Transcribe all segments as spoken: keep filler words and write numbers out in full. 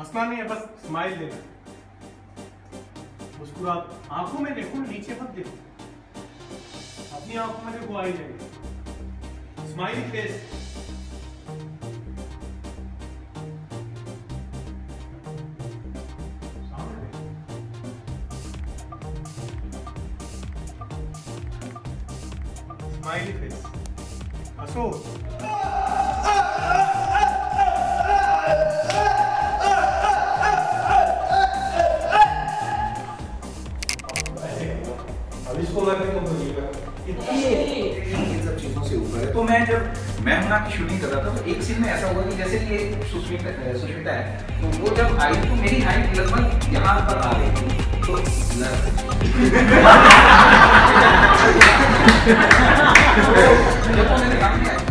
हंसना नहीं है, बस स्माइल देना। मुस्कुरा, आंखों में देखो, नीचे मत देखो, अपनी आंखों में देखो, आई जाएगी। Smiley face. Smiley face. हंसो। अब इसको करने को बोलिएगा। इन सब चीजों से ऊपर है। तो मैं जब मैं हूं ना की शूटिंग कर रहा था तो एक सीन में ऐसा हुआ कि जैसे कि ये सुष्मिता सुष्मिता है, तो वो जब आई तो मेरी हाइट लगभग यहाँ पर आ गई थी। तो जब वो मेरे काम में आई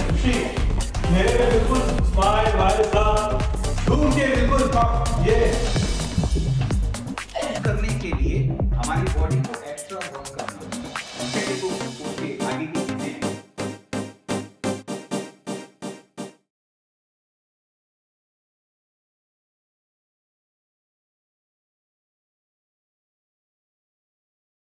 मेरे बिल्कुल स्माइल वाले साहब, झूम के बिल्कुल ये